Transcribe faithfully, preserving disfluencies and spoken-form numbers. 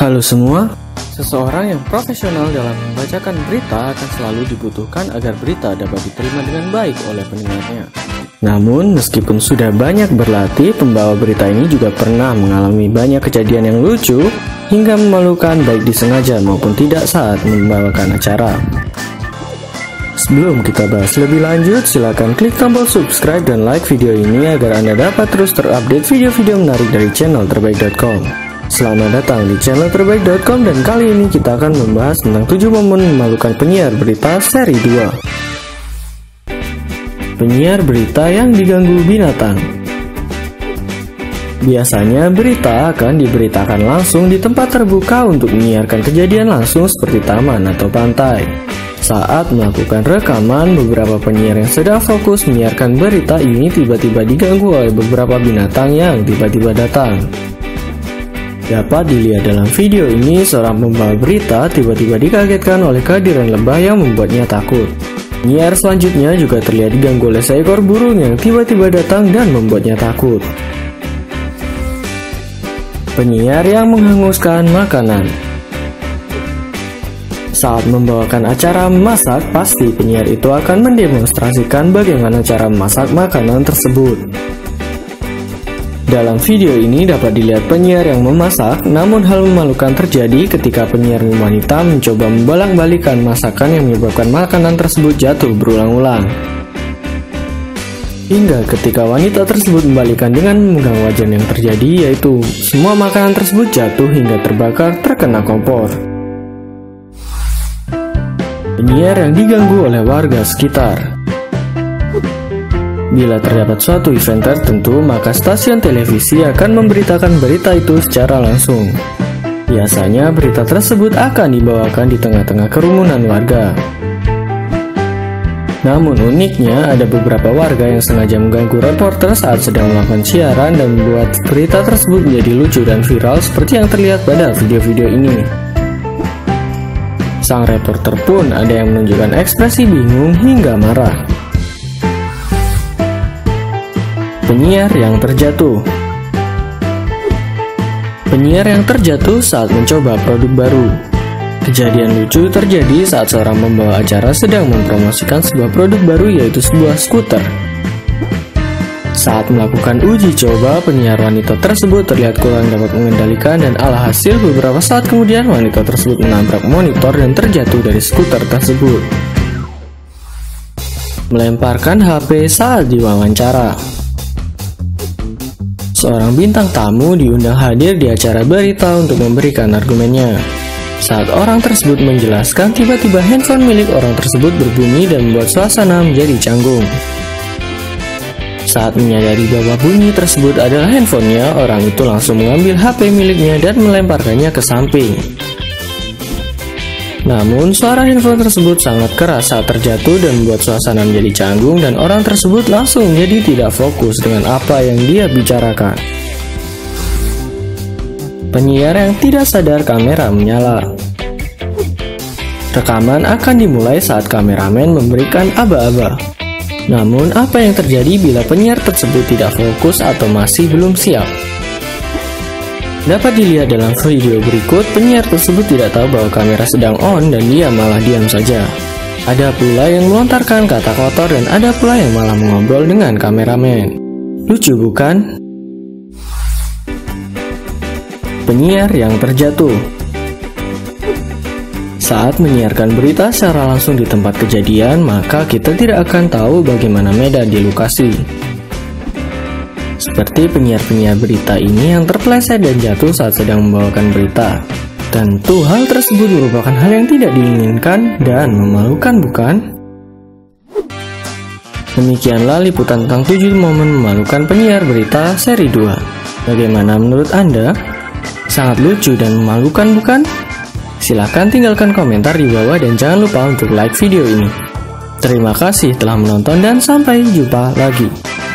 Halo semua, seseorang yang profesional dalam membacakan berita akan selalu dibutuhkan agar berita dapat diterima dengan baik oleh pendengarnya. Namun, meskipun sudah banyak berlatih, pembawa berita ini juga pernah mengalami banyak kejadian yang lucu hingga memalukan baik disengaja maupun tidak saat membawakan acara. Sebelum kita bahas lebih lanjut, silakan klik tombol subscribe dan like video ini agar Anda dapat terus terupdate video-video menarik dari channel terbaik dot com. Selamat datang di channel terbaik dot com dan kali ini kita akan membahas tentang tujuh momen memalukan penyiar berita seri dua. Penyiar berita yang diganggu binatang. Biasanya berita akan diberitakan langsung di tempat terbuka untuk menyiarkan kejadian langsung seperti taman atau pantai. Saat melakukan rekaman, beberapa penyiar yang sedang fokus menyiarkan berita ini tiba-tiba diganggu oleh beberapa binatang yang tiba-tiba datang. Dapat dilihat dalam video ini, seorang pembawa berita tiba-tiba dikagetkan oleh kehadiran lebah yang membuatnya takut. Penyiar selanjutnya juga terlihat diganggu oleh seekor burung yang tiba-tiba datang dan membuatnya takut. Penyiar yang menghanguskan makanan. Saat membawakan acara masak, pasti penyiar itu akan mendemonstrasikan bagaimana cara memasak makanan tersebut. Dalam video ini dapat dilihat penyiar yang memasak, namun hal memalukan terjadi ketika penyiar wanita mencoba membolak-balikan masakan yang menyebabkan makanan tersebut jatuh berulang-ulang. Hingga ketika wanita tersebut membalikan dengan memegang wajan yang terjadi, yaitu semua makanan tersebut jatuh hingga terbakar terkena kompor. Penyiar yang diganggu oleh warga sekitar. Bila terdapat suatu event tertentu, maka stasiun televisi akan memberitakan berita itu secara langsung. Biasanya berita tersebut akan dibawakan di tengah-tengah kerumunan warga. Namun uniknya, ada beberapa warga yang sengaja mengganggu reporter saat sedang melakukan siaran dan membuat berita tersebut menjadi lucu dan viral seperti yang terlihat pada video-video ini. Sang reporter pun ada yang menunjukkan ekspresi bingung hingga marah. Penyiar yang terjatuh. Penyiar yang terjatuh saat mencoba produk baru. Kejadian lucu terjadi saat seorang pembawa acara sedang mempromosikan sebuah produk baru, yaitu sebuah skuter. Saat melakukan uji coba, penyiar wanita tersebut terlihat kurang dapat mengendalikan dan alhasil beberapa saat kemudian wanita tersebut menabrak monitor dan terjatuh dari skuter tersebut. Melemparkan H P saat diwawancara. Seorang bintang tamu diundang hadir di acara berita untuk memberikan argumennya. Saat orang tersebut menjelaskan, tiba-tiba handphone milik orang tersebut berbunyi dan membuat suasana menjadi canggung. Saat menyadari bahwa bunyi tersebut adalah handphonenya, orang itu langsung mengambil H P miliknya dan melemparkannya ke samping. Namun, suara handphone tersebut sangat keras saat terjatuh dan membuat suasana menjadi canggung dan orang tersebut langsung menjadi tidak fokus dengan apa yang dia bicarakan. Penyiar yang tidak sadar kamera menyala. Rekaman akan dimulai saat kameramen memberikan aba-aba. Namun, apa yang terjadi bila penyiar tersebut tidak fokus atau masih belum siap? Dapat dilihat dalam video berikut, penyiar tersebut tidak tahu bahwa kamera sedang on dan dia malah diam saja. Ada pula yang melontarkan kata kotor dan ada pula yang malah mengobrol dengan kameramen. Lucu bukan? Penyiar yang terjatuh. Saat menyiarkan berita secara langsung di tempat kejadian, maka kita tidak akan tahu bagaimana medan di lokasi. Seperti penyiar-penyiar berita ini yang terpeleset dan jatuh saat sedang membawakan berita. Tentu hal tersebut merupakan hal yang tidak diinginkan dan memalukan, bukan? Demikianlah liputan tentang tujuh momen memalukan penyiar berita seri dua. Bagaimana menurut Anda? Sangat lucu dan memalukan, bukan? Silahkan tinggalkan komentar di bawah dan jangan lupa untuk like video ini. Terima kasih telah menonton dan sampai jumpa lagi.